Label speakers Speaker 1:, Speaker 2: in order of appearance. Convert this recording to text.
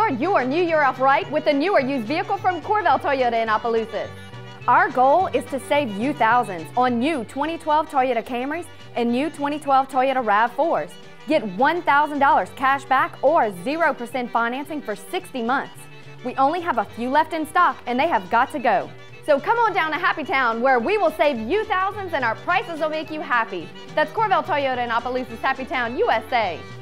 Speaker 1: Start your new year off right with a new or used vehicle from Courvelle Toyota in Opelousas. Our goal is to save you thousands on new 2012 Toyota Camrys and new 2012 Toyota RAV4s. Get $1,000 cash back or 0% financing for 60 months. We only have a few left in stock and they have got to go. So come on down to Happy Town where we will save you thousands and our prices will make you happy. That's Courvelle Toyota in Opelousas, Happy Town, USA.